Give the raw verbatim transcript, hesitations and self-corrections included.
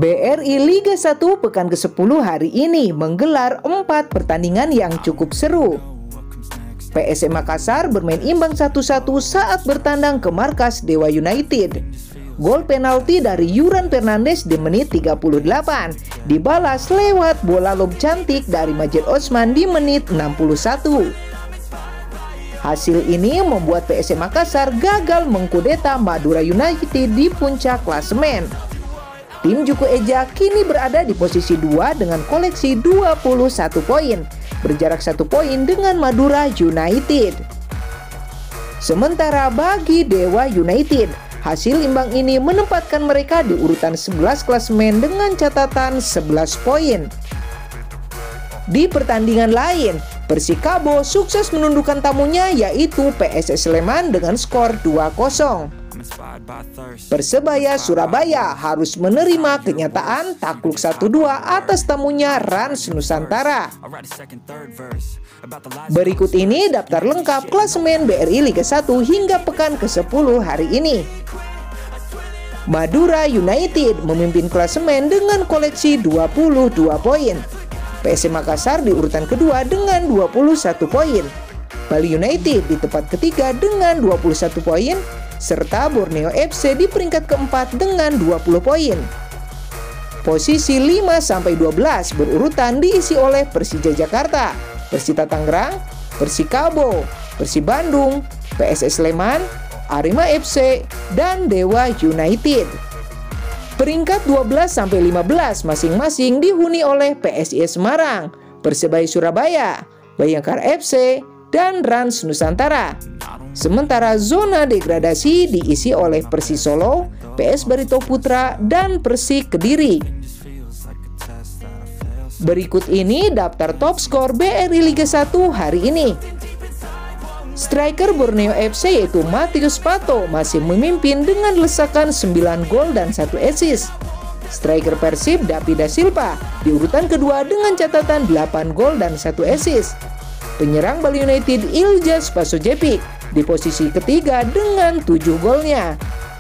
B R I Liga satu pekan kesepuluh hari ini menggelar empat pertandingan yang cukup seru. P S M Makassar bermain imbang satu satu saat bertandang ke markas Dewa United. Gol penalti dari Yuran Fernandes di menit tiga puluh delapan dibalas lewat bola lob cantik dari Majid Osman di menit enam puluh satu. Hasil ini membuat P S M Makassar gagal mengkudeta Madura United di puncak klasemen. Tim Juku Eja kini berada di posisi dua dengan koleksi dua puluh satu poin, berjarak satu poin dengan Madura United. Sementara bagi Dewa United, hasil imbang ini menempatkan mereka di urutan sebelas klasemen dengan catatan sebelas poin. Di pertandingan lain, Persikabo sukses menundukkan tamunya yaitu P S S Sleman dengan skor dua kosong. Persebaya Surabaya harus menerima kenyataan takluk satu dua atas tamunya Rans Nusantara. Berikut ini daftar lengkap klasemen B R I Liga satu hingga pekan kesepuluh hari ini. Madura United memimpin klasemen dengan koleksi dua puluh dua poin. P S M Makassar di urutan kedua dengan dua puluh satu poin. Bali United di tempat ketiga dengan dua puluh satu poin, serta Borneo F C di peringkat keempat dengan dua puluh poin. Posisi lima sampai dua belas berurutan diisi oleh Persija Jakarta, Persita Tangerang, Persikabo, Persib Bandung, P S S Sleman, Arema F C, dan Dewa United. Peringkat dua belas sampai lima belas masing-masing dihuni oleh P S I S Semarang, Persebaya Surabaya, Bayangkara F C, dan Rans Nusantara. Sementara zona degradasi diisi oleh Persis Solo, P S Barito Putra, dan Persik Kediri. Berikut ini daftar top skor B R I Liga satu hari ini. Striker Borneo F C yaitu Matius Pato masih memimpin dengan lesakan sembilan gol dan satu assist. Striker Persib David Da Silva di urutan kedua dengan catatan delapan gol dan satu assist. Penyerang Bali United Iljaz Pasojevic di posisi ketiga dengan tujuh golnya.